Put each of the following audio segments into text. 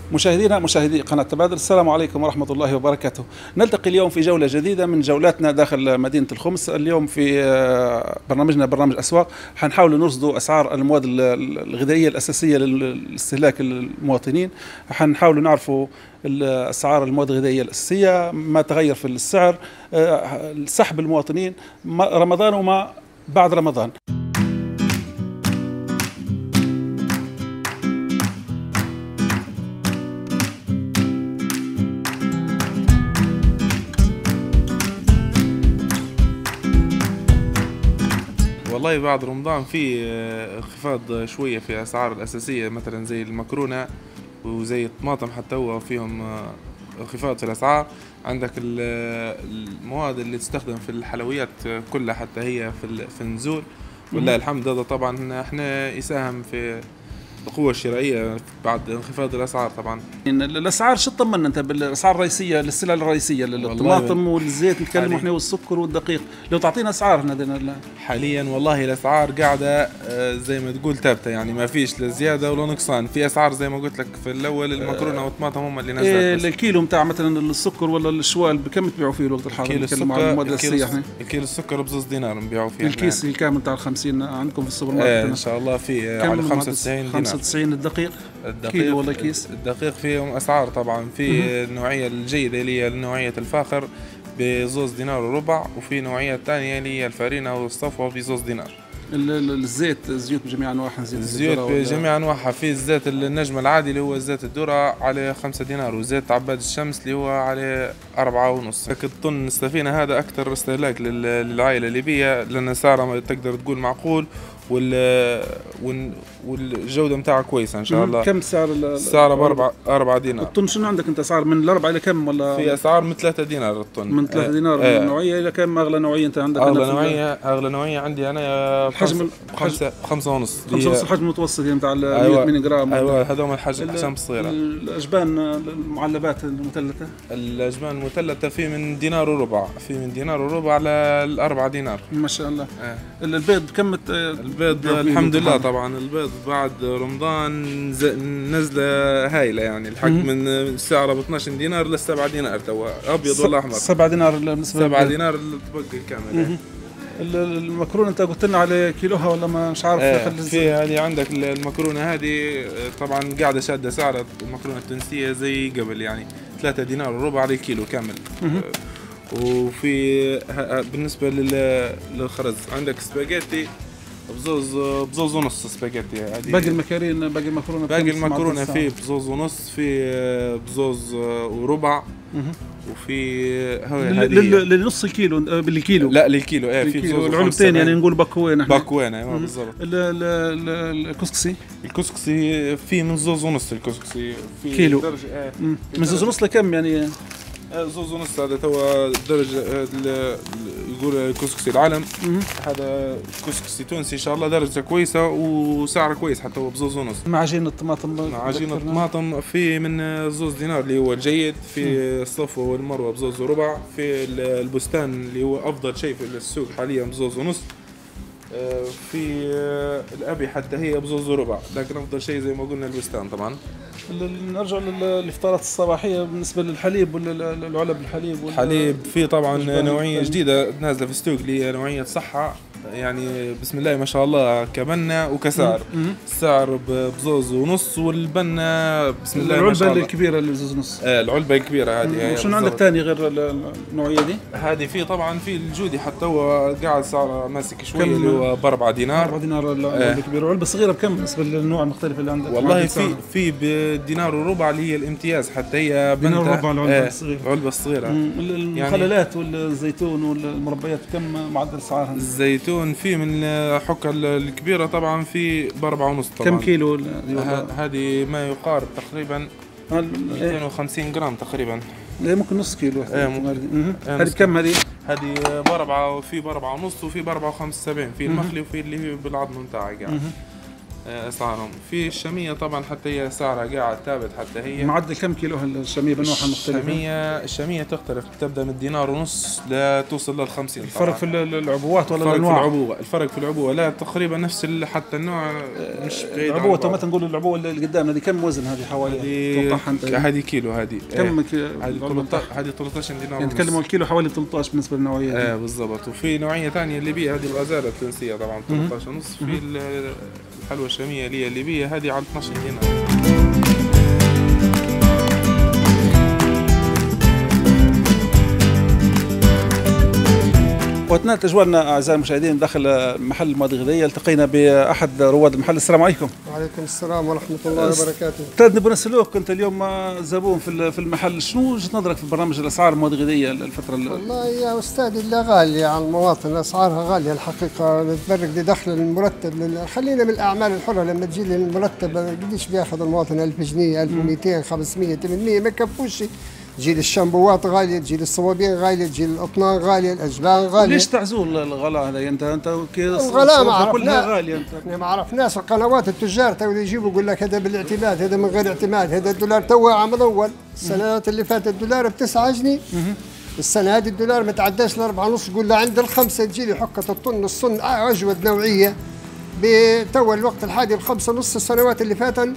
مشاهدي قناة تبادل، السلام عليكم ورحمة الله وبركاته. نلتقي اليوم في جولة جديدة من جولاتنا داخل مدينة الخمس. اليوم في برنامجنا برنامج أسواق حنحاول نرصد أسعار المواد الغذائية الأساسية للاستهلاك المواطنين. حنحاول نعرفوا أسعار المواد الغذائية الأساسية، ما تغير في السعر، سحب المواطنين رمضان وما بعد رمضان. والله بعد رمضان في انخفاض شوية في الأسعار الأساسية، مثلا زي المكرونة وزي الطماطم، حتى هو فيهم انخفاض في الأسعار. عندك المواد اللي تستخدم في الحلويات كلها حتى هي في النزول، والله الحمد. هذا طبعا احنا يساهم في القوة الشرائية بعد انخفاض الأسعار. طبعا الأسعار شو تطمنا أنت بالأسعار الرئيسية للسلع الرئيسية، الطماطم والزيت نتكلم احنا، والسكر والدقيق، لو تعطينا أسعار هنا حاليا. والله الأسعار قاعدة زي ما تقول ثابتة، يعني ما فيش لا زيادة ولا نقصان. في أسعار زي ما قلت لك في الأول، المكرونة والطماطم هم اللي نزلت. الكيلو متاع مثلا السكر ولا الشوال بكم تبيعوا فيه الوقت الحاضر؟ كيلو السكر الكيلو السكر ب6 دينار نبيعوا فيه. الكيس الكامل تاع 50 عندكم في السوبر ماركت إن شاء الله في على 95 دينار. 95. الدقيق كيلو ولا كيس؟ الدقيق فيهم أسعار طبعا. في النوعية الجيدة اللي هي نوعية الفاخر ب2 دينار وربع، وفي نوعية ثانية اللي هي الفارينة والصفوة ب2 دينار. الزيوت بجميع انواعها، الزيوت بجميع انواعها. في الزيت النجمة العادي اللي هو زيت الذرة على 5 دينار، وزيت عباد الشمس اللي هو على 4.5. لكن الطن السفينة هذا أكثر استهلاك للعائلة الليبية، لأن سعره تقدر تقول معقول، والجودة متاعها كويسة إن شاء الله. كم سعر السعر ب4 دينار. الطن شنو عندك أنت أسعار من ال4 إلى كم؟ ولا في أسعار من 3 دينار الطن. من 3 دينار من النوعية إلى كم؟ أغلى نوعية أنت عندك؟ أغلى نوعية عندي أنا حجم 5.5. 5.5 الحجم المتوسط يعني بتاع 180 جرام. أيوة هذول الأحجام الصغيرة. الأجبان المعلبات المثلثة، الأجبان المثلثة في من دينار وربع، ل 4 دينار. ما شاء الله. البيض كم؟ البيض الحمد لله. طبعا البيض بعد رمضان نزلة هايلة، يعني الحق من سعره ب 12 دينار ل 7 دينار توا، أبيض ولا أحمر. 7 دينار بالنسبة 7 دينار الطبق الكامل. المكرونة أنت قلت لنا على كيلوها ولا ما مش عارف؟ في هذه عندك المكرونة هذه طبعا قاعدة شادة سعر المكرونة التونسية زي قبل، يعني 3 دينار وربع على الكيلو كامل. وفي بالنسبة للخرز عندك سباجيتي بزوز ونص سباجيتي. هذه باقي المكرونة في بزوز ونص، في بزوز وربع، وفي لنص الكيلو بالكيلو. لا للكيلو. في بزوز العلبتين، يعني نقول باكوين. ايوه بالضبط. الكسكسي في من زوز ونص. الكسكسي في كيلو درجة من زوز ونص لكم يعني؟ زوز ونص هذا توا درجة يقول الكسكسي العالم. هذا كسكسي تونسي إن شاء الله، درجة كويسة وسعره كويس حتى هو بزوز ونص. معجين الطماطم في من 2 دينار اللي هو الجيد، في الصفوة والمروة بزوز وربع، في البستان اللي هو أفضل شيء في السوق حاليا بزوز ونص، في الأبي حتى هي بزوز وربع، لكن أفضل شيء زي ما قلنا البستان. طبعا نرجع للإفطارات الصباحية بالنسبة للحليب والعلب الحليب في طبعا نوعية جديدة نازلة في السوق اللي هي نوعية صحة، يعني بسم الله ما شاء الله كبنة وكسعر. السعر بزوز ونص، والبنة بسم الله ما شاء الله العلبة الكبيرة اللي بزوز ونص. العلبة الكبيرة هذه. وشنو عندك ثاني غير النوعية دي؟ هذه في طبعا في الجودي حتى هو قاعد سعره ماسك شوية، اللي هو ب4 دينار. 4 دينار العلبة الكبيرة. والعلبة الصغيرة بكم بالنسبة للنوع المختلف اللي عندك؟ والله في بدينار وربع اللي هي الامتياز، حتى هي دينار وربع العلبة الصغيرة. العلبة الصغيرة. المخللات والزيتون والمربيات كم معدل سعرها؟ الزيتون في من حكة الكبيرة طبعا في ب4.5 طبعا. كم كيلو؟ هذه ما يقارب تقريبا 250 جرام تقريبا. ممكن نص كيلو. هذه بكم هذه؟ هذه ب4، وفي ب4.5 وفي ب4.75، في المخلي وفي اللي هي بالعظم نتاعها قاعد. اسعارهم. في الشاميه طبعا حتى هي سعرها قاعد ثابت، حتى هي معدل كم كيلو الشاميه بنوعها المختلفه؟ الشاميه تختلف، تبدا من دينار ونص لا توصل لل 50. الفرق في العبوات ولا الانواع؟ الفرق في العبوه لا تقريبا نفس حتى النوع مش بعيد. العبوه مثلا نقول العبوه اللي قدامنا دي كم وزن هذه حوالي؟ هذه كيلو. هذه كم هذه 13 دينار. يعني نتكلم الكيلو حوالي 13 بالنسبه للنوعيه دي. بالضبط. وفي نوعيه ثانيه الليبيه، هذه الغزاله التونسيه طبعا 13 ونص. في الحلوى الشاميه اللي هي الليبيه هذه على 12 دينار. واثناء تجولنا اعزائي المشاهدين داخل محل المواد الغذائيه التقينا باحد رواد المحل. السلام عليكم. وعليكم السلام ورحمه الله وبركاته. استاذ نبون نسالوك، كنت اليوم زبون في المحل، شنو وجهه نظرك في برنامج الاسعار المواد الغذائيه الفتره والله يا استاذي لا غاليه على المواطن، اسعارها غاليه الحقيقه. نتبرق بدخل المرتب خلينا من الاعمال الحره، لما تجي لي المرتب قديش بياخذ المواطن؟ 1000 جنيه 1200 500 800 ما يكفوش. تجي لي الشامبوات غاليه، تجي لي الصوابين غاليه، تجي لي الاطنان غاليه، الاجبان غاليه. ليش تعزول الغلاء هذا؟ انت الغلاء ما عرفنا كلها غاليه. احنا ما عرفناش. القنوات التجار تو يجيبوا يقول لك هذا بالاعتماد، هذا من غير اعتماد، هذا الدولار تو عام اول. السنوات اللي فاتت الدولار ب 9 جنيه. السنه هذه الدولار ما تعداش ل 4.5، يقول له عند الخمسه تجي لي حقه الطن الصن اجود نوعيه بتو الوقت الحالي ب5.5. السنوات اللي فاتت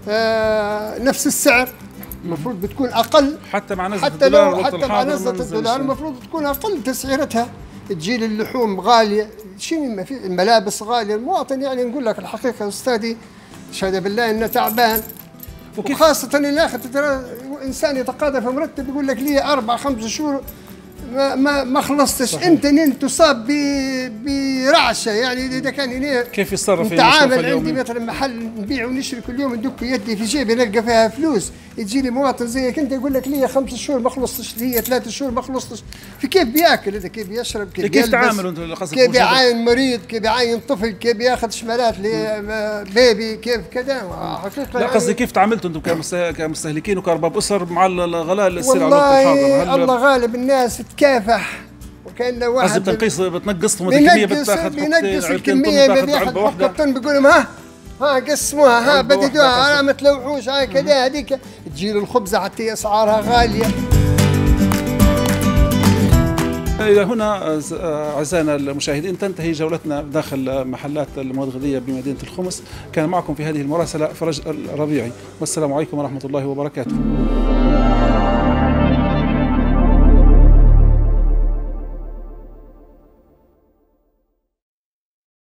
نفس السعر، المفروض بتكون اقل. حتى مع نزله الدولار، حتى مع نزله الدولار المفروض تكون اقل تسعيرتها. تجي لي اللحوم غاليه، شنو ما في، الملابس غاليه. المواطن يعني نقول لك الحقيقه يا استاذي شهاده بالله انه تعبان. وخاصه الاخر ترى انسان يتقاضى في مرتب يقول لك لي 4 5 شهور ما خلصتش. صحيح. انت تصاب برعشه. يعني اذا كان هنا كيف يتصرف؟ انت عامل عندي مثلا محل نبيع ونشري كل يوم، ندق يدي في جيبي نلقى فيها فلوس، يجي لي مواطن زيك انت يقول لك لي 5 شهور ما خلصتش، لي 3 شهور ما خلصتش. في كيف بياكل هذا؟ كيف بيشرب؟ كيف تعاملوا انتم؟ كيف بيعاين مريض؟ كيف بيعاين طفل؟ كيف بياخذ شمالات لبيبي؟ كيف كذا؟ حقيقه لا قصدي كيف تعاملتوا انتم كمستهلكين وكارباب اسر مع الغلاء اللي يصير على الوقت الحاضر؟ الله غالب الناس تكافح، وكأنه واحد بتنقصهم الكميه، بينقص الكميه، بياخذ حقه بيقول لهم ها قسموها، بديدوها ما تلوحوش كذا. هذيك تجي له الخبزه حتى اسعارها غاليه. إلى هنا أعزائنا المشاهدين تنتهي جولتنا داخل محلات المواد الغذائية بمدينة الخمس. كان معكم في هذه المراسلة فرج الربيعي، والسلام عليكم ورحمة الله وبركاته.